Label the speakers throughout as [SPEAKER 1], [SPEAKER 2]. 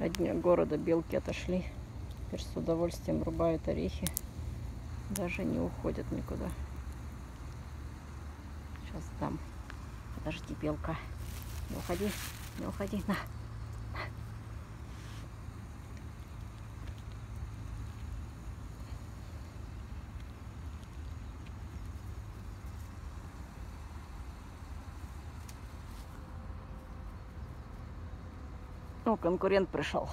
[SPEAKER 1] От дня города белки отошли. Теперь с удовольствием рубают орехи. Даже не уходят никуда. Сейчас дам. Подожди, белка. Не уходи, не уходи. На. О, конкурент пришел.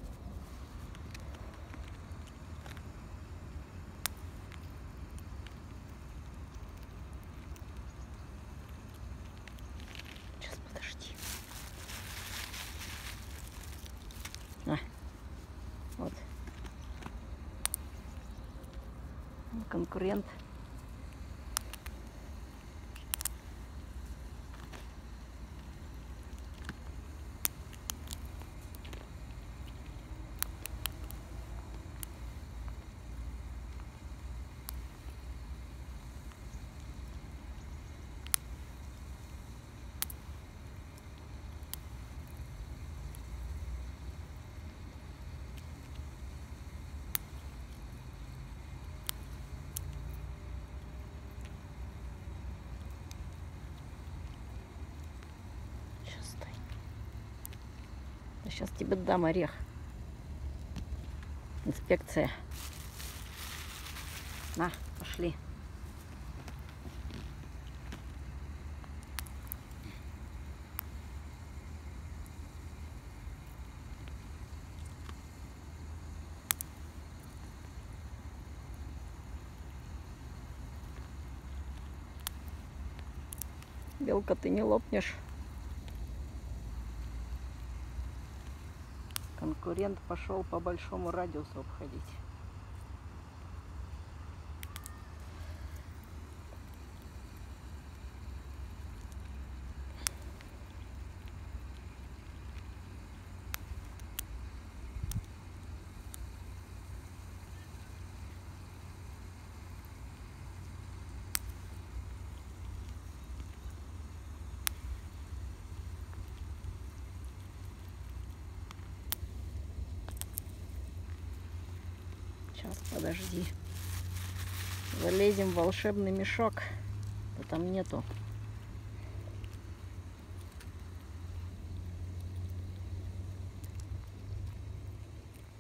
[SPEAKER 1] Сейчас, подожди. На. Вот. Конкурент. Сейчас тебе дам орех. Инспекция. На, пошли. Белка, ты не лопнешь. Конкурент пошел по большому радиусу обходить. Сейчас, подожди. Залезем в волшебный мешок. Да там нету